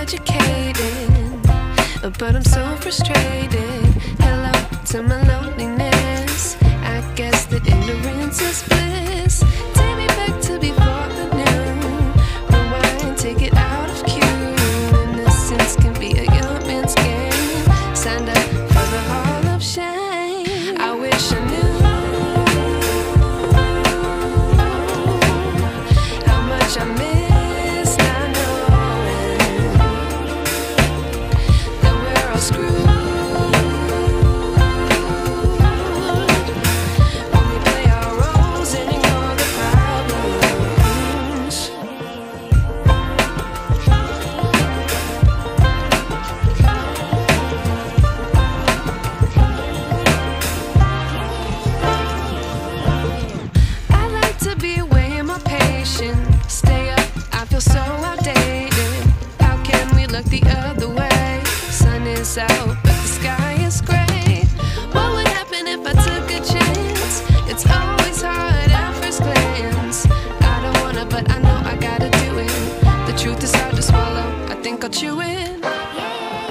educated, but I'm so frustrated. Hello to my loneliness. I guess that ignorance is bliss. Take me back to before the new. Rewind, take it out of cue. Innocence can be a young man's game. Signed up for the hall of shame. I wish I knew how much I miss not knowing that we're all screwed. Stay up, I feel so outdated. How can we look the other way? Sun is out, but the sky is gray. What would happen if I took a chance? It's always hard at first glance. I don't wanna, but I know I gotta do it. The truth is hard to swallow, I think I'll chew it.